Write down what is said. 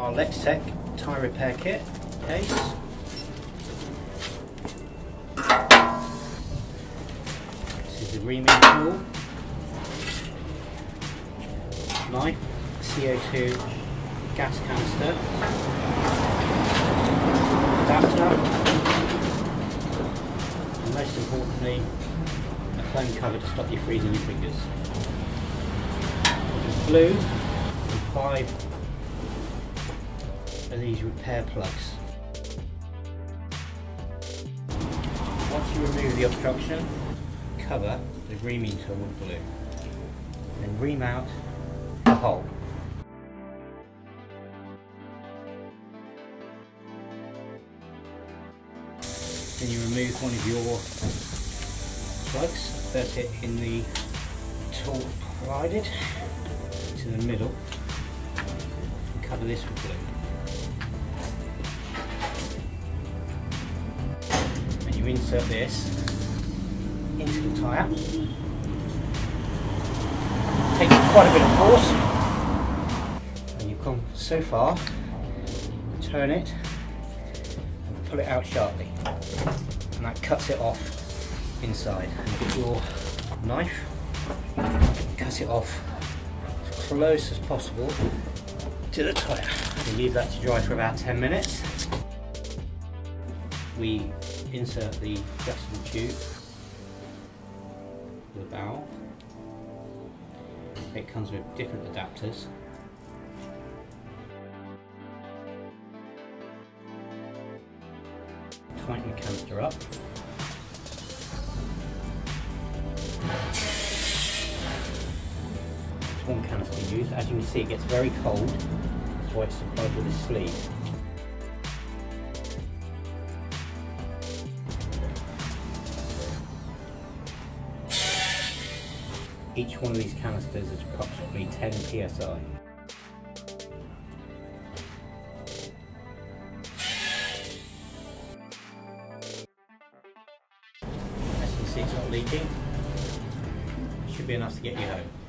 our Lextech tyre repair kit case. This is the reaming tool, knife, CO2 gas canister, adapter, and most importantly a foam cover to stop you freezing your fingers. Glue and 5 of these repair plugs. Once you remove the obstruction, cover the reaming tool with glue and ream out the hole. Then you remove one of your plugs, insert it in the tool provided to the middle and cover this with glue. And you insert this into the tyre. Takes quite a bit of force, and you've gone so far, turn it and pull it out sharply, and that cuts it off inside. And with your knife, cut it off as close as possible to the tyre. We leave that to dry for about 10 minutes. We insert the adjustable tube with a valve. It comes with different adapters. Tighten the canister up. One canister used. As you can see, it gets very cold. That's why it's supplied with a sleeve. Each one of these canisters is approximately 10 psi. As you can see, it's not leaking. It should be enough to get you home.